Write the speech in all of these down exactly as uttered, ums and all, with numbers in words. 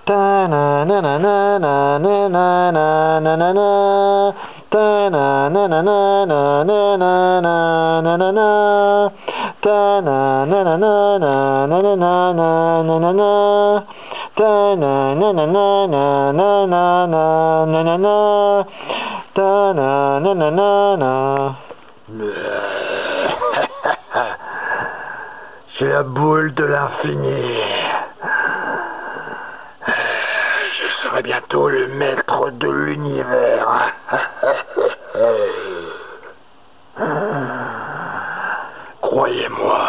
Ta na na na na na na na na na na na. Ta na na na na na na na na na na na. Ta na na na na na na na na na na na. Ta na na na na na na na na na na na. Ta na na na na na. J'ai la boule de l'infini. Je serai bientôt le maître de l'univers. Croyez-moi.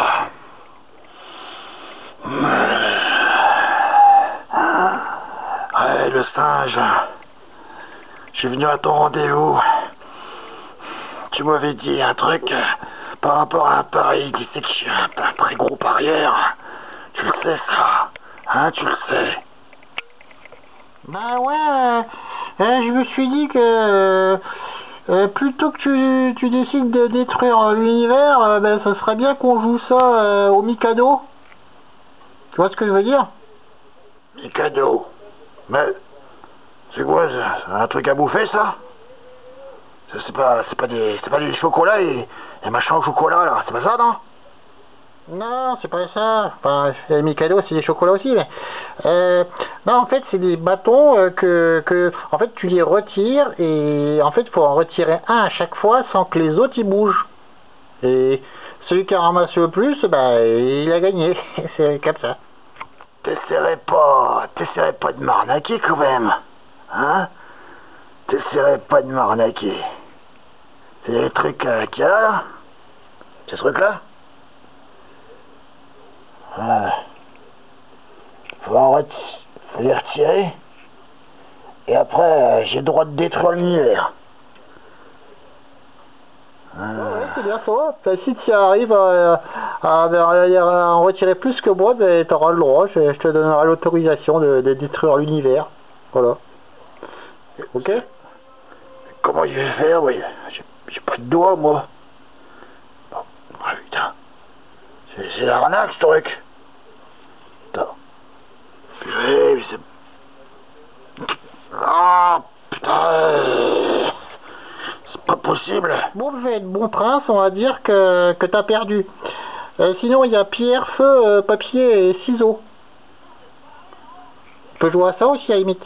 Ouais, le singe. Je suis venu à ton rendez-vous. Tu m'avais dit un truc par rapport à un pari qui sait que je suis un, un très gros parieur. Tu le sais ça, hein, tu le sais. Bah ouais, euh, euh, je me suis dit que euh, euh, plutôt que tu, tu décides de détruire l'univers, euh, ben, ça serait bien qu'on joue ça euh, au Mikado. Tu vois ce que je veux dire? Mikado. Mais c'est quoi ça? C'est un truc à bouffer ça? C'est pas, c'est pas des, c'est pas du chocolat et, et machin au chocolat là, c'est pas ça non? Non, c'est pas ça. Enfin, les Mikado, c'est des chocolats aussi, mais euh, non, en fait, c'est des bâtons euh, que, que, en fait, tu les retires et en fait, il faut en retirer un à chaque fois sans que les autres ils bougent. Et celui qui a ramassé le plus, bah, il a gagné. C'est comme ça. T'essaierais pas, t'essaierais pas de m'arnaquer quand même, hein? T'essaierais pas de m'arnaquer. C'est les trucs euh, qu'il y a là? Ces trucs-là? Euh, faut, en ret faut les retirer. Et après, euh, j'ai le droit de détruire l'univers. Euh... Ouais, c'est bien ça. Enfin, si tu arrives à, à, à, à en retirer plus que moi, ben, tu auras le droit. Je, je te donnerai l'autorisation de, de détruire l'univers. Voilà. Ok? Comment je vais faire? Oui, j'ai pas de doigts, moi. Bon, oh, putain. C'est l'arnaque, ce truc. Attends. Purée, mais c'est... Ah, putain. C'est pas possible. Bon, je vais être bon prince, on va dire que, que t'as perdu. Euh, sinon, il y a pierre, feu, euh, papier et ciseaux. Tu peux jouer à ça aussi, à la limite.